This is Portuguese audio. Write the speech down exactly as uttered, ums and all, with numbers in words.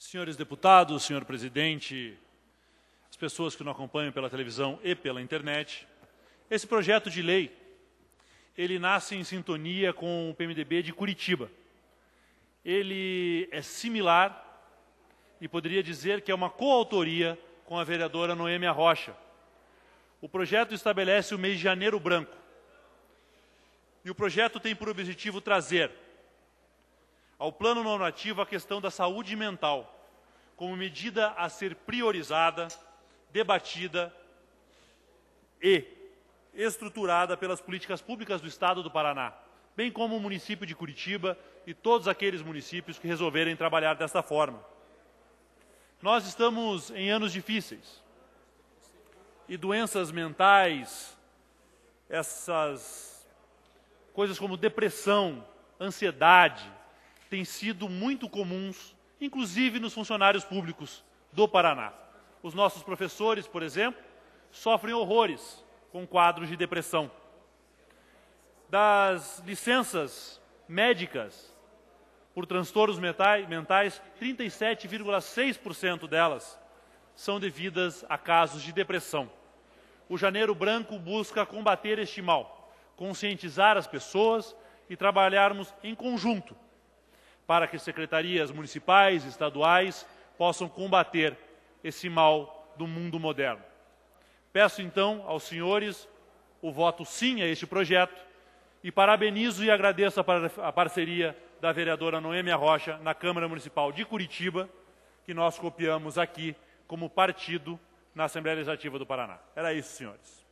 Senhores deputados, senhor presidente, as pessoas que nos acompanham pela televisão e pela internet, esse projeto de lei, ele nasce em sintonia com o P M D B de Curitiba. Ele é similar e poderia dizer que é uma coautoria com a vereadora Noêmia Rocha. O projeto estabelece o mês de janeiro branco. E o projeto tem por objetivo trazer ao plano normativo a questão da saúde mental, como medida a ser priorizada, debatida e estruturada pelas políticas públicas do Estado do Paraná, bem como o município de Curitiba e todos aqueles municípios que resolverem trabalhar desta forma. Nós estamos em anos difíceis e doenças mentais, essas coisas como depressão, ansiedade, têm sido muito comuns, inclusive nos funcionários públicos do Paraná. Os nossos professores, por exemplo, sofrem horrores com quadros de depressão. Das licenças médicas por transtornos mentais, trinta e sete vírgula seis por cento delas são devidas a casos de depressão. O Janeiro Branco busca combater este mal, conscientizar as pessoas e trabalharmos em conjunto para que secretarias municipais e estaduais possam combater esse mal do mundo moderno. Peço, então, aos senhores o voto sim a este projeto e parabenizo e agradeço a parceria da vereadora Noêmia Rocha na Câmara Municipal de Curitiba, que nós copiamos aqui como partido na Assembleia Legislativa do Paraná. Era isso, senhores.